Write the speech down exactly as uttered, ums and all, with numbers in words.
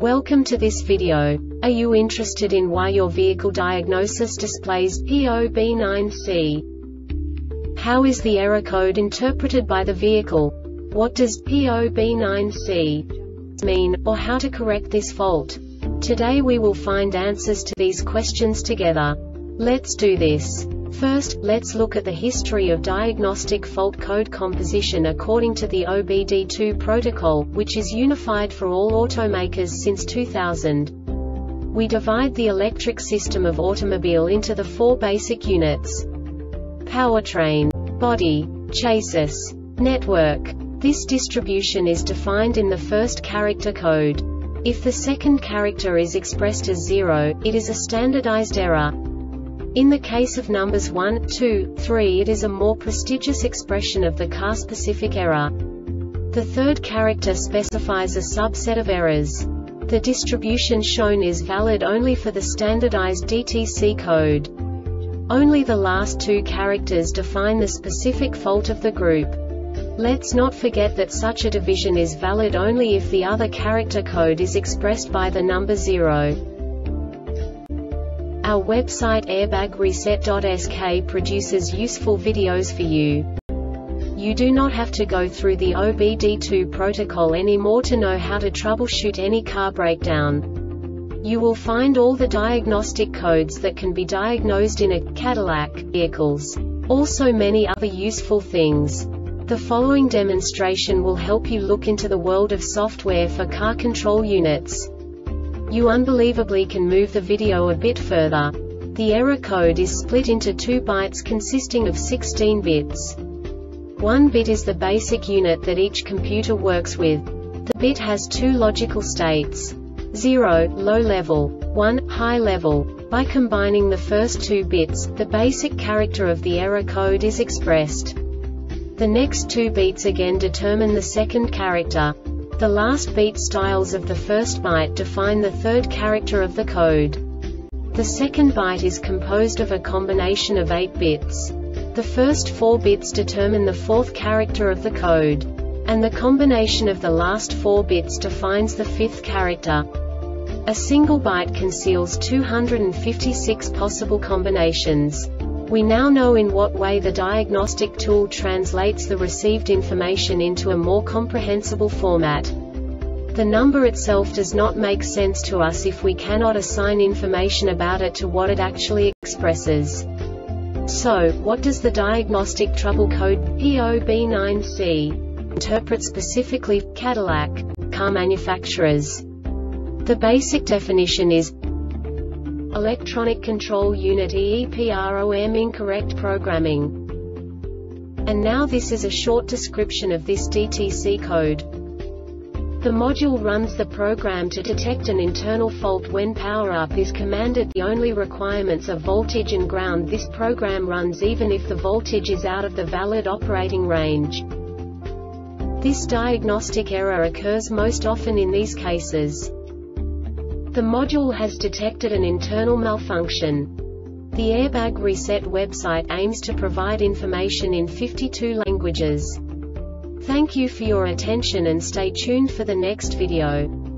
Welcome to this video. Are you interested in why your vehicle diagnosis displays P O B nine C? How is the error code interpreted by the vehicle? What does P O B nine C mean, or how to correct this fault? Today we will find answers to these questions together. Let's do this. First, let's look at the history of diagnostic fault code composition according to the O B D two protocol, which is unified for all automakers since two thousand. We divide the electric system of automobile into the four basic units: powertrain, body, chassis, network. This distribution is defined in the first character code. If the second character is expressed as zero, it is a standardized error. In the case of numbers one, two, three, it is a more prestigious expression of the car-specific error. The third character specifies a subset of errors. The distribution shown is valid only for the standardized D T C code. Only the last two characters define the specific fault of the group. Let's not forget that such a division is valid only if the other character code is expressed by the number zero. Our website airbag reset dot S K produces useful videos for you. You do not have to go through the O B D two protocol anymore to know how to troubleshoot any car breakdown. You will find all the diagnostic codes that can be diagnosed in a Cadillac vehicles. Also many other useful things. The following demonstration will help you look into the world of software for car control units. You unbelievably can move the video a bit further. The error code is split into two bytes consisting of sixteen bits. One bit is the basic unit that each computer works with. The bit has two logical states: zero, low level, one, high level. By combining the first two bits, the basic character of the error code is expressed. The next two bits again determine the second character. The last beat styles of the first byte define the third character of the code. The second byte is composed of a combination of eight bits. The first four bits determine the fourth character of the code. And the combination of the last four bits defines the fifth character. A single byte conceals two hundred fifty-six possible combinations. We now know in what way the diagnostic tool translates the received information into a more comprehensible format. The number itself does not make sense to us if we cannot assign information about it to what it actually expresses. So, what does the diagnostic trouble code P O B nine C interpret specifically for Cadillac car manufacturers? The basic definition is Electronic Control Unit E E P R O M incorrect programming. And now this is a short description of this D T C code. The module runs the program to detect an internal fault when power-up is commanded. The only requirements are voltage and ground. This program runs even if the voltage is out of the valid operating range. This diagnostic error occurs most often in these cases. The module has detected an internal malfunction. The Airbag Reset website aims to provide information in fifty-two languages. Thank you for your attention and stay tuned for the next video.